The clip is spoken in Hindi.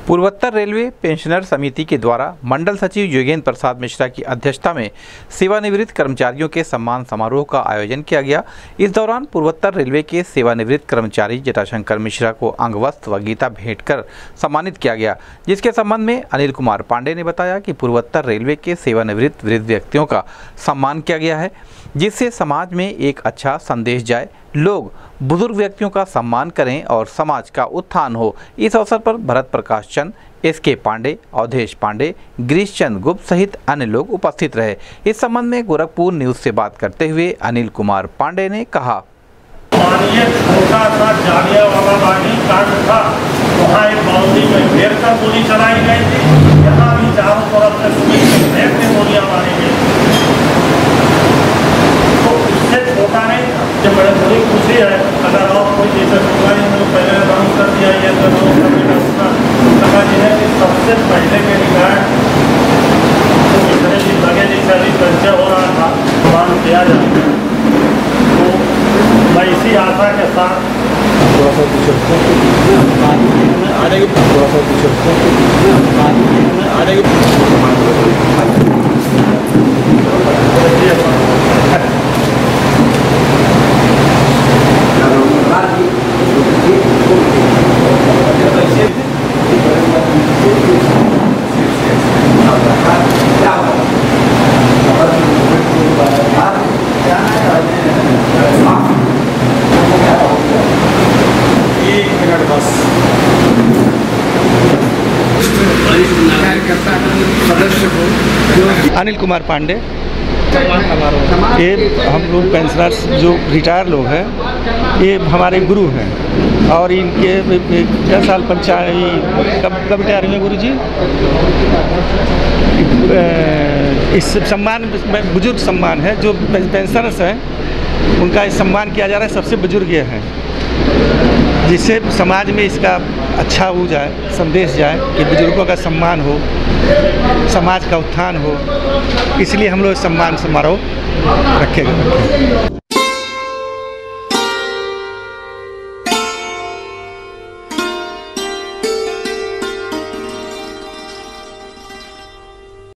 पूर्वोत्तर रेलवे पेंशनर समिति के द्वारा मंडल सचिव योगेंद्र प्रसाद मिश्रा की अध्यक्षता में सेवानिवृत्त कर्मचारियों के सम्मान समारोह का आयोजन किया गया। इस दौरान पूर्वोत्तर रेलवे के सेवानिवृत्त कर्मचारी जटाशंकर मिश्रा को अंगवस्त्र व गीता भेंट कर सम्मानित किया गया, जिसके संबंध में अनिल कुमार पांडे ने बताया कि पूर्वोत्तर रेलवे के सेवानिवृत्त वृद्ध व्यक्तियों का सम्मान किया गया है, जिससे समाज में एक अच्छा संदेश जाए, लोग बुजुर्ग व्यक्तियों का सम्मान करें और समाज का उत्थान हो। इस अवसर पर भरत प्रकाश चंद, एस.के. पांडे, अवधेश पांडे, गिरीश चंद गुप्त सहित अन्य लोग उपस्थित रहे। इस संबंध में गोरखपुर न्यूज से बात करते हुए अनिल कुमार पांडे ने कहा, छोटा सा जालियांवाला बाग कांड था, वहाँ एक बाउंड्री में घेर कर गोली चलाई गई थी। यहाँ भी चारों तरफ से घेर के गोलियां मारी गई, तो इससे छोटा नहीं था। जब बड़े बड़ी खुशी है, अगर आप कोई जैसे सरकारी में पहले अनाउंस कर दिया, ये तो अनाउंस करने का उसका लगा जी है कि सबसे पहले के रिकॉर्ड तो इतने दिन लगे जैसे अभी परिचय हो रहा था, प्रदान किया जाएगा। तो मैं इसी आशा के साथ अनिल कुमार पांडे, ये हम लोग पेंशनर्स जो रिटायर लोग हैं, ये हमारे गुरु हैं और इनके क्या साल पंचायत कब रिटायर हुए गुरु जी? इस सम्मान बुजुर्ग सम्मान है, जो पेंशनर्स हैं उनका इस सम्मान किया जा रहा है। सबसे बुजुर्ग ये हैं, जिससे समाज में इसका अच्छा हो जाए, संदेश जाए कि बुजुर्गों का सम्मान हो, समाज का उत्थान हो, इसलिए हम लोग सम्मान समारोह रखेंगे।